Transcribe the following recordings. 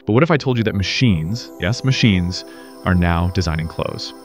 But what if I told you that machines, yes, machines, are now designing clothes?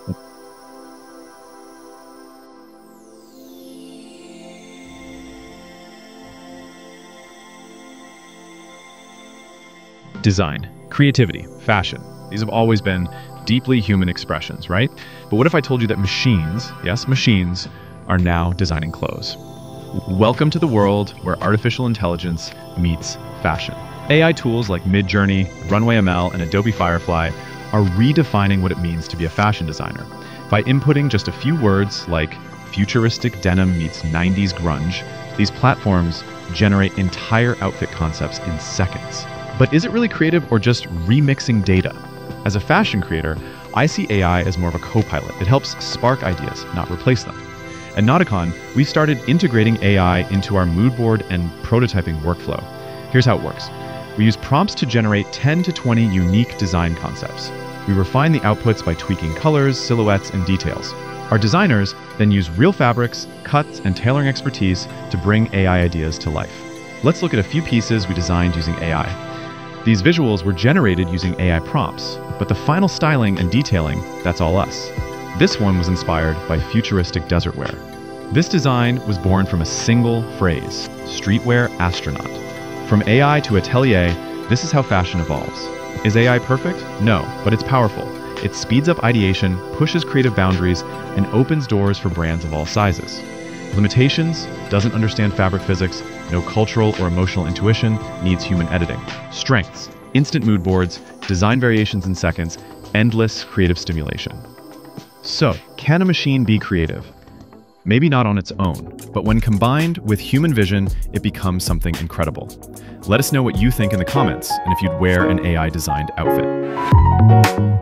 Design, creativity, fashion. These have always been deeply human expressions, right? But what if I told you that machines, yes, machines, are now designing clothes? Welcome to the world where artificial intelligence meets fashion. AI tools like Midjourney, RunwayML, and Adobe Firefly are redefining what it means to be a fashion designer. By inputting just a few words like futuristic denim meets 90s grunge, these platforms generate entire outfit concepts in seconds. But is it really creative or just remixing data? As a fashion creator, I see AI as more of a co-pilot. It helps spark ideas, not replace them. At Nauticon, we started integrating AI into our Moodboard and prototyping workflow. Here's how it works. We use prompts to generate 10 to 20 unique design concepts. We refine the outputs by tweaking colors, silhouettes, and details. Our designers then use real fabrics, cuts, and tailoring expertise to bring AI ideas to life. Let's look at a few pieces we designed using AI. These visuals were generated using AI prompts, but the final styling and detailing, that's all us. This one was inspired by futuristic desert wear. This design was born from a single phrase, streetwear astronaut. From AI to atelier, this is how fashion evolves. Is AI perfect? No, but it's powerful. It speeds up ideation, pushes creative boundaries, and opens doors for brands of all sizes. Limitations: doesn't understand fabric physics, no cultural or emotional intuition, needs human editing. Strengths: instant mood boards, design variations in seconds, endless creative stimulation. So, can a machine be creative? Maybe not on its own, but when combined with human vision, it becomes something incredible. Let us know what you think in the comments, and if you'd wear an AI-designed outfit.